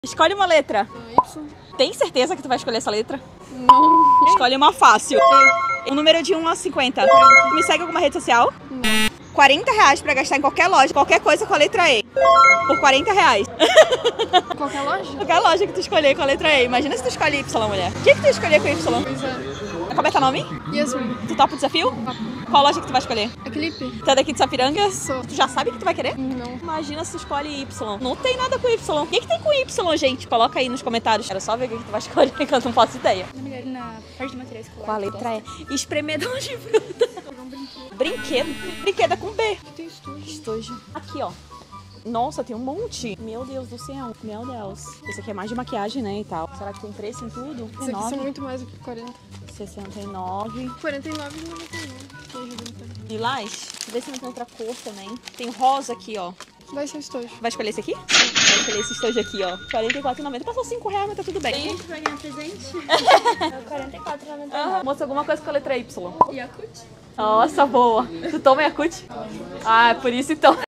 Escolhe uma letra. Y. Tem certeza que tu vai escolher essa letra? Não. Escolhe uma fácil. O número de 1 a 50. Tu me segue em alguma rede social? Não. R$40 pra gastar em qualquer loja, qualquer coisa com a letra E. Por R$40. Qualquer loja? Qualquer loja que tu escolher com a letra E. Imagina se tu escolhe Y, mulher. O que tu escolher com Y? Pois é. Como é teu nome? Yasmin. Tu topa o desafio? Qual loja que tu vai escolher? É clipe? Tu é daqui de Sapiranga? Sou. Tu já sabe o que tu vai querer? Não. Imagina se tu escolhe Y. Não tem nada com Y. O que tem com Y, gente? Coloca aí nos comentários. Quero só ver o que tu vai escolher, que eu não faço ideia. Na verdade, na parte de materiais escolar. Qual a letra é? Espremedor de fruta. Brinquedo. Brinquedo é com B. Tem estojo. Estojo. Aqui, ó. Nossa, tem um monte. Meu Deus do céu. Meu Deus. Esse aqui é mais de maquiagem, né, e tal. Será que tem preço em tudo? Isso aqui são muito mais do que 40. 69. 49 e 99. Que ajuda então. Lilás. Vê se não tem outra cor também. Tem rosa aqui, ó. Vai ser estojo. Vai escolher esse aqui? Vai escolher esse estojo aqui, ó. R$44,90. Passou R$5, mas tá tudo bem. Gente, vai ganhar presente. É R$44,99. Moça, alguma coisa com a letra Y. Yakut. Nossa, boa. Tu toma Yakut? Ah, é por isso então.